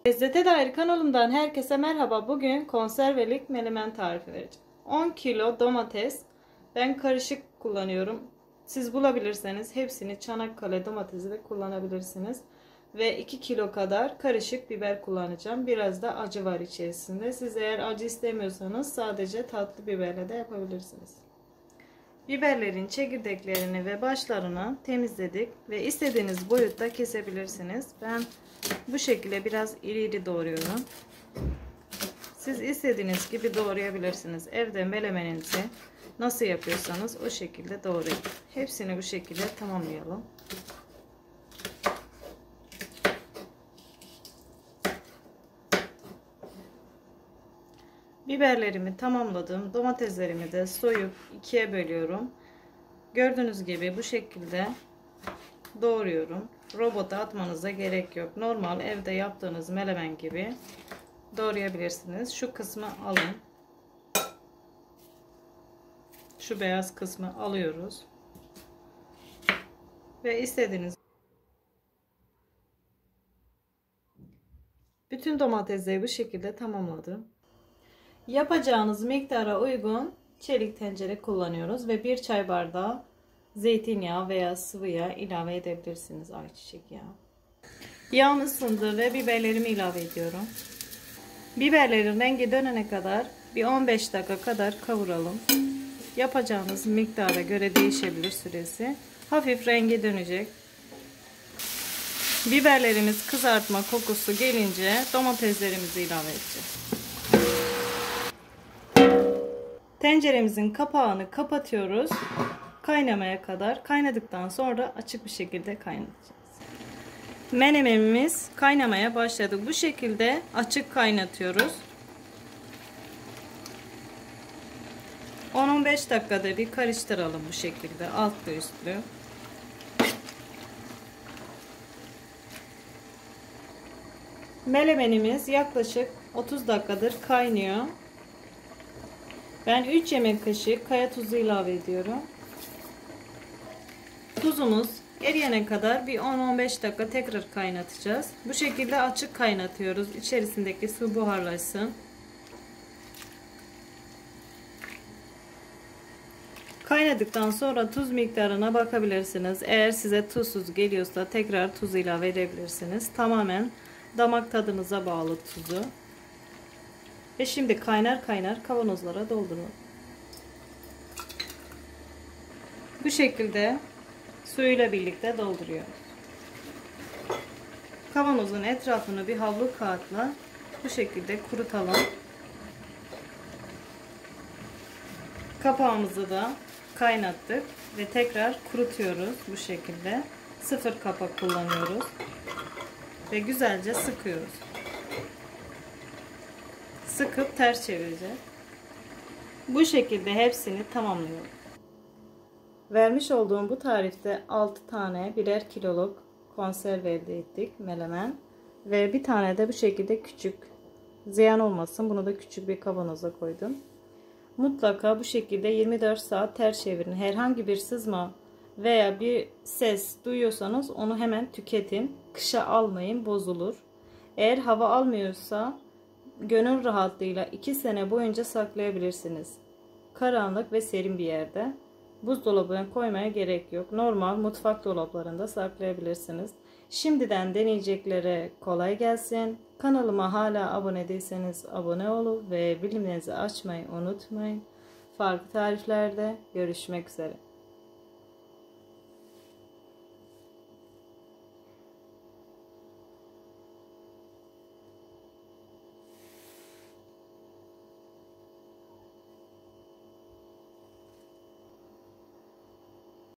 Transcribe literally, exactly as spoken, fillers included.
Lezzete Dair kanalımdan herkese merhaba. Bugün konservelik menemen tarifi vereceğim. on kilo domates. Ben karışık kullanıyorum. Siz bulabilirseniz hepsini Çanakkale domatesi de kullanabilirsiniz. Ve iki kilo kadar karışık biber kullanacağım. Biraz da acı var içerisinde. Siz eğer acı istemiyorsanız sadece tatlı biberle de yapabilirsiniz. Biberlerin çekirdeklerini ve başlarını temizledik ve istediğiniz boyutta kesebilirsiniz. Ben bu şekilde biraz iri iri doğruyorum. Siz istediğiniz gibi doğrayabilirsiniz. Evde melemeninizi nasıl yapıyorsanız o şekilde doğrayın. Hepsini bu şekilde tamamlayalım. Biberlerimi tamamladım. Domateslerimi de soyup ikiye bölüyorum. Gördüğünüz gibi bu şekilde doğruyorum. Robota atmanıza gerek yok. Normal evde yaptığınız melemen gibi doğrayabilirsiniz. Şu kısmı alın. Şu beyaz kısmı alıyoruz. Ve istediğiniz bütün domatesleri bu şekilde tamamladım. Yapacağınız miktara uygun çelik tencere kullanıyoruz ve bir çay bardağı zeytinyağı veya sıvı yağ ilave edebilirsiniz. Ayçiçek yağı. Yağım ısındı ve biberlerimi ilave ediyorum. Biberlerin rengi dönene kadar bir on beş dakika kadar kavuralım. Yapacağınız miktara göre değişebilir süresi. Hafif rengi dönecek. Biberlerimiz kızartma kokusu gelince domateslerimizi ilave edeceğiz. Tenceremizin kapağını kapatıyoruz. Kaynamaya kadar. Kaynadıktan sonra açık bir şekilde kaynatacağız. Menemenimiz kaynamaya başladı. Bu şekilde açık kaynatıyoruz. on on beş dakikada bir karıştıralım bu şekilde altlı üstlü. Menemenimiz yaklaşık otuz dakikadır kaynıyor. Ben üç yemek kaşığı kaya tuzu ilave ediyorum. Tuzumuz eriyene kadar bir on on beş dakika tekrar kaynatacağız. Bu şekilde açık kaynatıyoruz. İçerisindeki su buharlaşsın. Kaynadıktan sonra tuz miktarına bakabilirsiniz. Eğer size tuzsuz geliyorsa tekrar tuz ilave edebilirsiniz. Tamamen damak tadınıza bağlı tuzu. Ve şimdi kaynar kaynar kavanozlara doldurun. Bu şekilde suyuyla birlikte dolduruyoruz. Kavanozun etrafını bir havlu kağıtla bu şekilde kurutalım. Kapağımızı da kaynattık ve tekrar kurutuyoruz bu şekilde. Sıfır kapak kullanıyoruz ve güzelce sıkıyoruz. Sıkıp ters çevireceğiz. Bu şekilde hepsini tamamlıyoruz. Vermiş olduğum bu tarifte altı tane birer kiloluk konserve elde ettik melemen. Ve bir tane de bu şekilde küçük, ziyan olmasın, bunu da küçük bir kavanoza koydum. Mutlaka bu şekilde yirmi dört saat ters çevirin. Herhangi bir sızma veya bir ses duyuyorsanız onu hemen tüketin. Kışa almayın, bozulur. Eğer hava almıyorsa gönül rahatlığıyla iki sene boyunca saklayabilirsiniz. Karanlık ve serin bir yerde. Buzdolabına koymaya gerek yok. Normal mutfak dolaplarında saklayabilirsiniz. Şimdiden deneyeceklere kolay gelsin. Kanalıma hala abone değilseniz abone olun ve bildirimlerinizi açmayı unutmayın. Farklı tariflerde görüşmek üzere.